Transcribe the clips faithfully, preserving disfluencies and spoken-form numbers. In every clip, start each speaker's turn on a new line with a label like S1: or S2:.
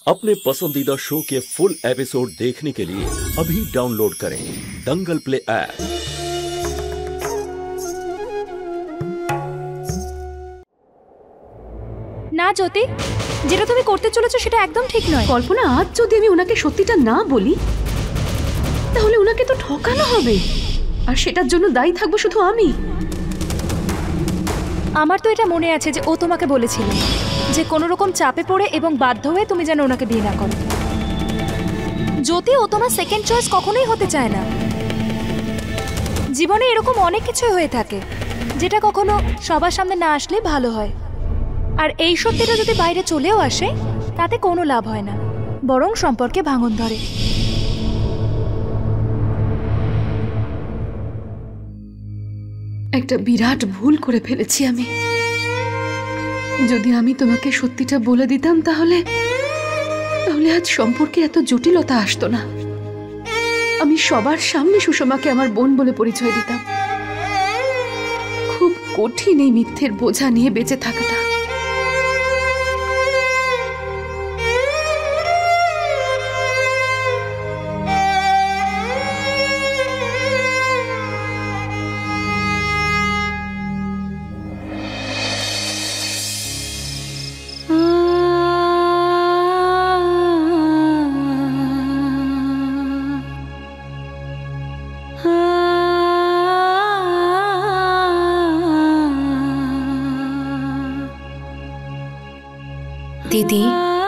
S1: अपने पसंदीदा शो के फुल एपिसोड देखने के लिए अभी डाउनलोड करें दंगल प्ले ऐप।
S2: না জ্যোতি, যেটা তুমি করতে চলেছো সেটা একদম ঠিক নয়।
S3: কল্পনা, আজ যদি আমি ওনাকে সত্যিটা না বলি তাহলে ওনাকে তো ঠকানো হবে, আর সেটার জন্য দায়ী থাকবো শুধু আমি।
S2: আমার তো এটা মনে আছে যে ও তোমাকে বলেছিল যে কোনো রকম চাপে পড়ে এবং বাধ্য হয়ে তুমি যেন ওনাকে বিয়ে না করো। জ্যোতি, ও তোমার সেকেন্ড চয়েস কখনোই হতে চায় না। জীবনে এরকম অনেক কিছু হয়ে থাকে যেটা কখনো সবার সামনে না আসলে ভালো হয়, আর এই সত্যিটা যদি বাইরে চলেও আসে তাতে কোনো লাভ হয় না, বরং সম্পর্কে ভাঙন ধরে।
S3: একটা বিরাট ভুল করে ফেলেছি আমি। যদি আমি তোমাকে সত্যিটা বলে দিতাম তাহলে তাহলে আজ সম্পর্কে এত জটিলতা আসতো না। আমি সবার সামনে সুষমাকে আমার বোন বলে পরিচয় দিতাম। খুব কঠিন এই মিথ্যের বোঝা নিয়ে বেঁচে থাকাটা।
S4: দিদি,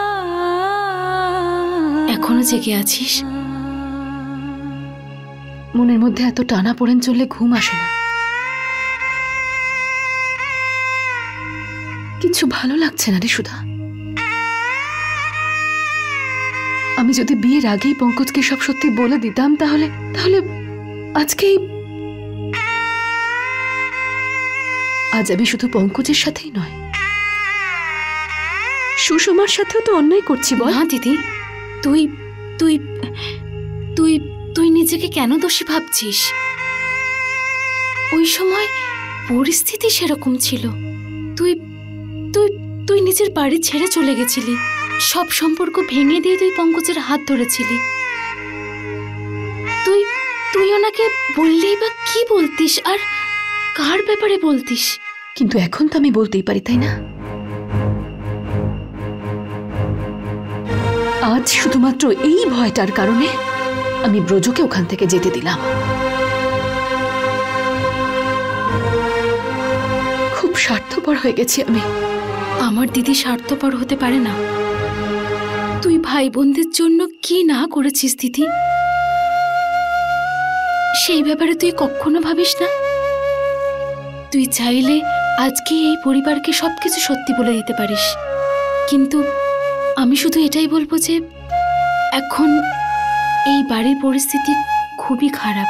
S4: এখনো জেগে আছিস?
S3: মনের মধ্যে এত টানা পড়েন চললে ঘুম আসে না। কিছু ভালো লাগছে না রে সুধা। আমি যদি বিয়ের আগেই পঙ্কজকে সব সত্যি বলে দিতাম তাহলে তাহলে আজকেই আজ আমি শুধু পঙ্কজের সাথেই নয়, সুষমার সাথেও তো অন্যায় করছি। বল
S4: না দিদি, তুই তুই তুই তুই নিজেকে কেন দোষী ভাবছিস? ওই সময় পরিস্থিতি সেরকম ছিল। তুই তুই তুই নিজের বাড়ি ছেড়ে চলে গেছিলি, সব সম্পর্ক ভেঙে দিয়ে তুই পঙ্কজের হাত ধরেছিলি। তুই তুই ওনাকে বললেই বা কি বলতিস, আর কার ব্যাপারে বলতিস?
S3: কিন্তু এখন তো আমি বলতেই পারি, তাই না? আজ শুধুমাত্র এই ভয়টার কারণে আমি ব্রজকে ওখান থেকে যেতে দিলাম। খুব স্বার্থপর হয়ে গেছি আমি।
S4: আমার দিদি স্বার্থপর হতে পারে না। তুই ভাই বোনদের জন্য কি না করেছিস দিদি, সেই ব্যাপারে তুই কখনো ভাবিস না? তুই চাইলে আজকে এই পরিবারকে সবকিছু সত্যি বলে দিতে পারিস, কিন্তু আমি শুধু এটাই বলবো যে এখন এই বাড়ির পরিস্থিতি খুবই খারাপ।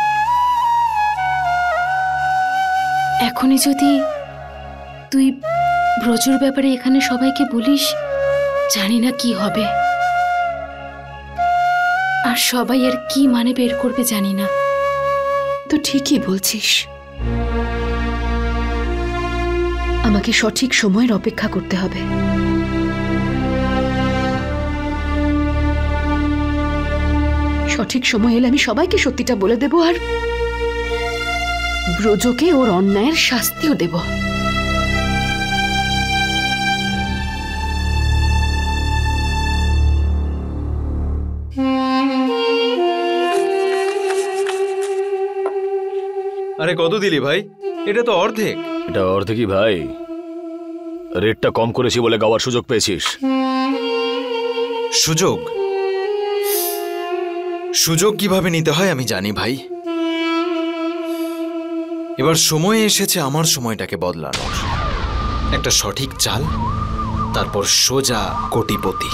S4: এখনই যদি তুই ব্রজর ব্যাপারে এখানে সবাইকে বলিস, জানি না কি হবে, আর সবাই আর কি মানে বের করবে জানি না।
S3: তো ঠিকই বলছিস, আমাকে সঠিক সময়ের অপেক্ষা করতে হবে। সঠিক সময় এলে আমি সবাইকে সত্যিটা বলে দেব, আর ব্রজকে ওর অন্যায়ের শাস্তিও দেব।
S5: আরে কত দিলি ভাই? এটা তো অর্ধেক।
S6: এটা অর্ধেকই ভাই, রেটটা কম করেছি বলে গাওয়ার সুযোগ পেয়েছিস।
S5: সুযোগ সুযোগ কিভাবে নিতে হয় আমি জানি ভাই। এবার সময় এসেছে আমার সময়টাকে বদলানোর। একটা সঠিক চাল, তারপর সোজা কোটিপতি।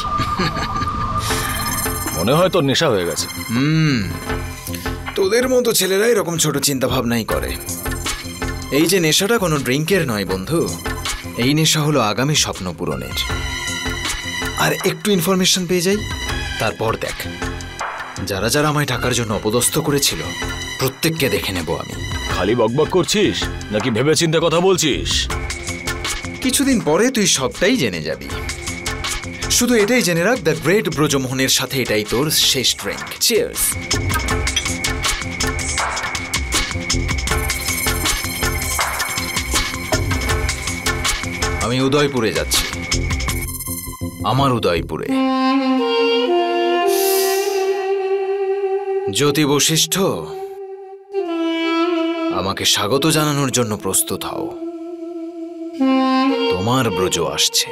S6: মনে হয় তোর নেশা হয়ে গেছে।
S5: হুম, তোদের মতো ছেলেরা এরকম ছোট চিন্তা ভাবনাই করে। এই যে নেশাটা কোনো ড্রিঙ্কের নয় বন্ধু, এই নেশা হলো আগামী স্বপ্ন পূরণের। আর একটু ইনফরমেশন পেয়ে যাই, তারপর দেখ যারা যারা আমায় টাকার জন্য অপদস্থ করেছিল প্রত্যেককে দেখে নেব আমি।
S6: খালি বকবক করছিস নাকি ভেবেচিন্তে কথা বলছিস?
S5: কিছুদিন পরে তুই সবটাই জেনে যাবি। শুধু এটাই জেনে রাখ, দ্য গ্রেট ব্রজমোহনের সাথে এটাই তোর শেষ ড্রিঙ্ক। চিয়ার্স। আমি উদয়পুরে যাচ্ছি, আমার উদয়পুরে। জ্যোতি বশিষ্ঠ, আমাকে স্বাগত জানানোর জন্য প্রস্তুত হও, তোমার ব্রজ আসছে।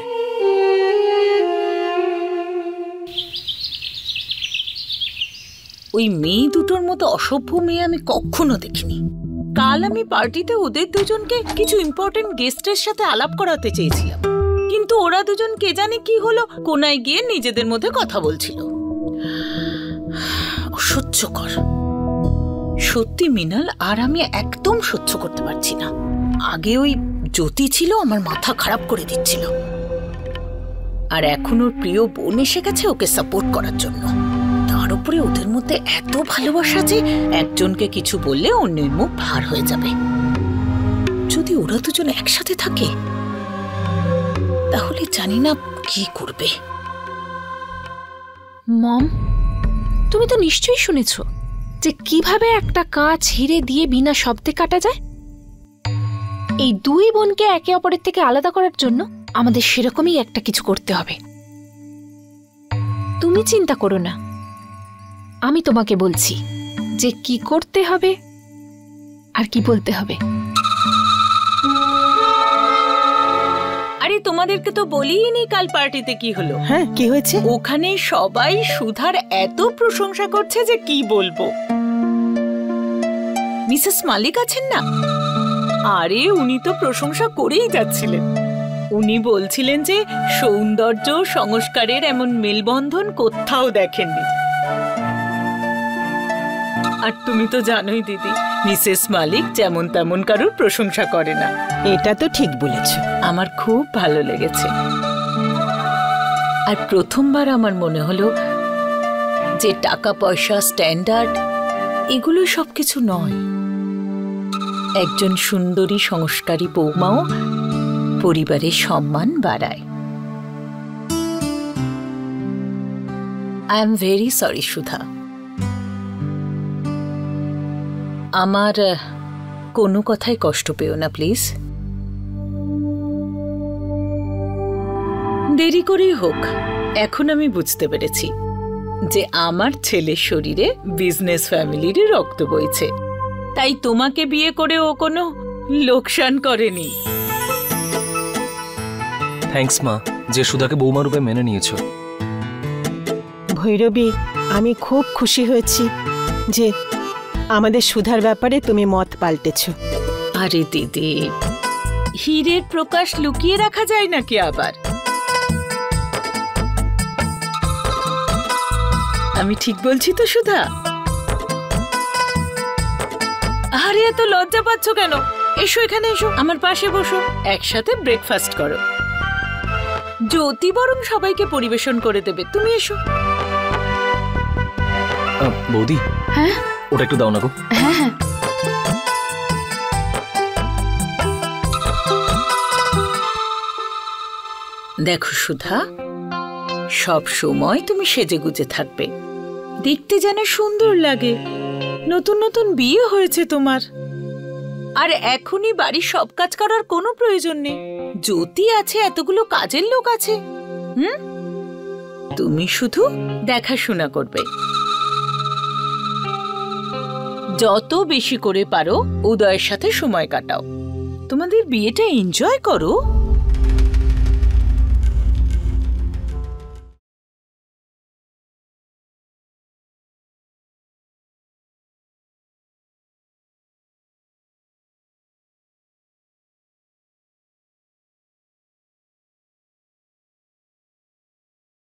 S7: ওই মেয়ে দুটোর মতো অসভ্য মেয়ে আমি কখনো দেখিনি। কাল আমি পার্টিতে ওদের দুজনকে কিছু ইম্পর্টেন্ট গেস্টের সাথে আলাপ করাতে চেয়েছিলাম, কিন্তু ওরা দুজন কে জানে কি হলো, কোনায় গিয়ে নিজেদের মধ্যে কথা বলছিল। অসহ্যকর সত্যি মৃণাল, আর আমি একদম সহ্য করতে পারছি না। আগে ওই জ্যোতি ছিল, আমার মাথা খারাপ করে দিচ্ছিল, আর এখন ওর প্রিয় বোন এসে গেছে ওকে সাপোর্ট করার জন্য। তার উপরে ওদের মধ্যে এত ভালোবাসা যে একজনকে কিছু বললে অন্যের মুখ ভার হয়ে যাবে। যদি ওরা দুজন একসাথে থাকে তাহলে জানি না কি করবে।
S4: মম, তুমি তো নিশ্চয়ই শুনেছ যে কিভাবে একটা কাঁচ হিরে দিয়ে বিনা শব্দে কাটা যায়। এই দুই বোনকে একে অপরের থেকে আলাদা করার জন্য আমাদের সেরকমই একটা কিছু করতে হবে। তুমি চিন্তা করো না, আমি তোমাকে বলছি যে কি করতে হবে আর কি বলতে হবে।
S7: আরে তোমাদেরকে তো বলিই নি কাল পার্টিতে কি হলো।
S8: হ্যাঁ, কি হয়েছে?
S7: ওখানে সবাই সুধার এত প্রশংসা করছে যে কি বলবো। মিসেস মালিক আছেন না, আরে উনি তো প্রশংসা করেই যাচ্ছিলেন। উনি বলছিলেন যে সৌন্দর্য সংস্কারের এমন মেলবন্ধন কোথাও দেখেননি। আর তুমি তো জানোই দিদি, মিসেস মালিক যেমন তেমন কারোর প্রশংসা করে না।
S8: এটা তো ঠিক বলেছ,
S7: আমার খুব ভালো লেগেছে। আর প্রথমবার আমার মনে হলো যে টাকা পয়সা, স্ট্যান্ডার্ড এগুলো সবকিছু নয়। একজন সুন্দরী সংস্কারী বৌমাও পরিবারের সম্মান বাড়ায়। I am very sorry Sudha, আমার কোনো কথায় কষ্ট পেও না প্লিজ। দেরি করেই হোক, এখন আমি বুঝতে পেরেছি যে আমার ছেলের শরীরে বিজনেস ফ্যামিলির রক্ত বইছে, তাই তোমাকে বিয়ে করে ও কোনো লোকসান করেনি।
S9: থ্যাঙ্কস মা, যে সুধাকে বৌমা রূপে মেনে নিয়েছো।
S8: ভৈরবী, আমি খুব খুশি হয়েছি যে আমাদের সুধার ব্যাপারে তুমি মত পাল্টেছো।
S7: আরে দিদি, হীরের প্রকাশ লুকিয়ে রাখা যায় নাকি আবার? আমি ঠিক বলছি তো সুধা? আরে এত লজ্জা পাচ্ছ কেন? এসো এখানে, এসো আমার পাশে বসো, একসাথে ব্রেকফাস্ট করো। জ্যোতি বরং সবাইকে পরিবেশন করে দেবে, তুমি এসো।
S9: বৌদি,
S4: হ্যাঁ
S9: ওটা একটু দাও না গো।
S4: হ্যাঁ হ্যাঁ,
S7: দেখো সুধা, সব সময় তুমি সেজেগুজে থাকবে, দেখতে যেন সুন্দর লাগে। নতুন নতুন বিয়ে হয়েছে তোমার, আর এখনই বাড়ির সব কাজ করার কোনো প্রয়োজন নেই। জ্যোতি আছে, এতগুলো কাজের লোক আছে। হুম, তুমি শুধু দেখাশোনা করবে। যত বেশি করে পারো উদয়ের সাথে সময় কাটাও, তোমাদের বিয়েটা এনজয় করো।